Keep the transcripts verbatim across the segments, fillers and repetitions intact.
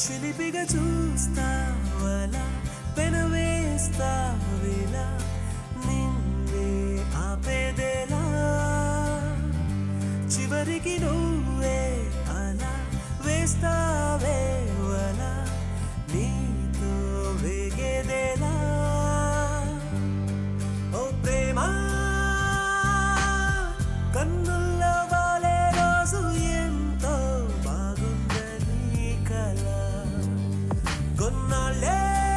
చిలిపిగా చూస్తావలా పెనవేస్తావిలా నిన్నే ఆపేదేలా చివరికి నువ్వే అలా వేస్తావే వలా నీతో వేగేదేలా ఓ ప్రేమ కన్నుల్లో వాలే రోజు ఎంతో బాగుందని కల కొన్నాళ్ళే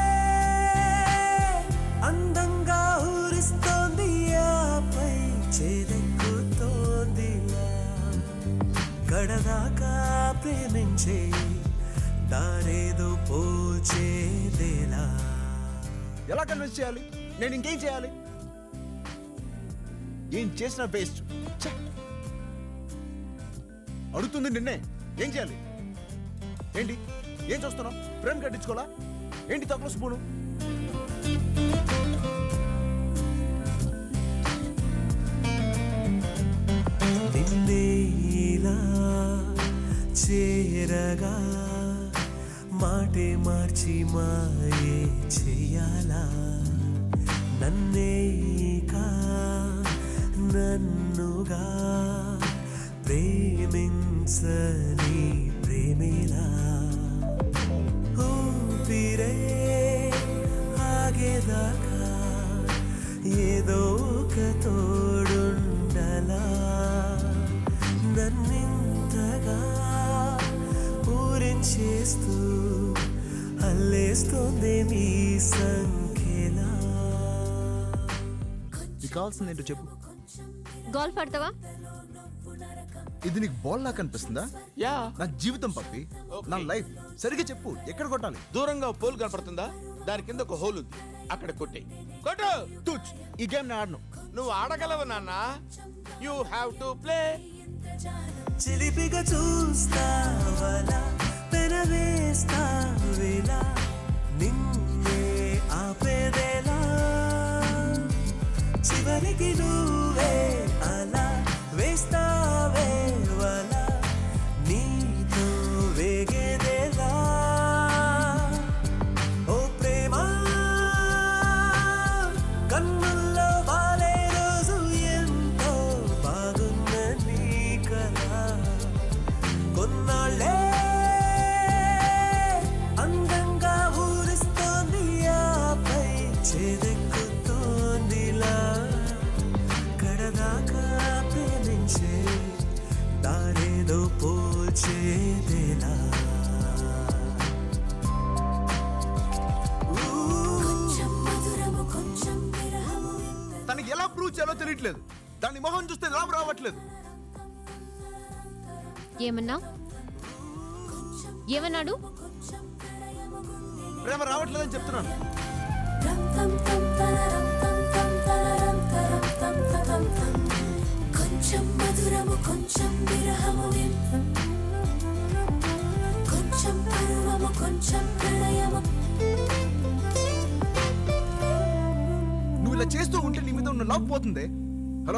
అందంగా ఊరిస్తోంది ఆపై చేదెక్కుతోందిలా గడదాకా ప్రేమించే దారేదో పోల్చేదేలా. ఎలా కన్విన్స్ చేయాలి? నేను ఇంకేం చేయాలి? ఏం చేసిన వేస్ట్. అడుగుతుంది నిన్నే, ఏం చేయాలి? ఏంటి ఏం చూస్తున్నావు? ప్రేమ కట్టించుకోవాలా ఏంటి? తక్కువ స్పూను నిన్నేలా చేరగా మాటే మార్చి మాయే చెయ్యాలా నన్నేకా నన్నుగా ప్రేమించని ప్రేమిలా ఊపిరే ఆగేదాకా ఏదో ఒక తోడుండలా నన్నింతగా ఊరించేస్తూ అల్లేస్తోంది మీ సంఖ్యలా. నీకు కావాల్సింది ఏంటో చెప్పు. గోల్ఫ్ ఆడతావా? ఇది నీకు బాల్ లా కనిపిస్తుందా? యా, నా జీవితం పప్పి, నా లైఫ్. సరిగ్గా చెప్పు, ఎక్కడ కొట్టాలి? దూరంగా పోల్ కనపడుతుందా? దాని కింద ఒక హోల్ ఉంది, అక్కడ కొట్టే. కొట్టు. తుచ్, ఈ గేమ్ నేను ఆడను. నువ్వు ఆడగలవు నాన్న. You have to play. చిలిపిగా చూస్తావలా పెనవేస్తావిలా నిన్నే ఆపేదేలా చివరికి నువ్వే అలా వేస్తావే వలా నీతో వేగేదేలా ఓ ప్రేమ కన్నుల్లో వాలే రోజు ఎంతో బాగుందని కల కొన్నాళ్ళే అందంగా ఊరిస్తోంది ఆపై చేదెక్కుతోందిలా కడదాకా ప్రేమించే దారేదో పోల్చేదేలా. తనకి ఎలా ప్రూవ్ చేయాలో తెలియట్లేదు. దాని మొహం చూస్తే లాభం రావట్లేదు. ఏమన్నా ఏమన్నాడు? ప్రేమ రావట్లేదని చెప్తున్నాను. కొంచెం మధురము కొంచెం విరహము కొంచెం పరువము కొంచెం ప్రణయము. నువ్వు ఇలా చేస్తూ ఉంటే నీ మీద ఉన్న లవ్ పోతుంది. హలో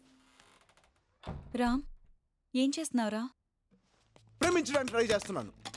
రామ్, ఏం చేస్తున్నావురా? ప్రేమించడానికి ట్రై చేస్తున్నాను.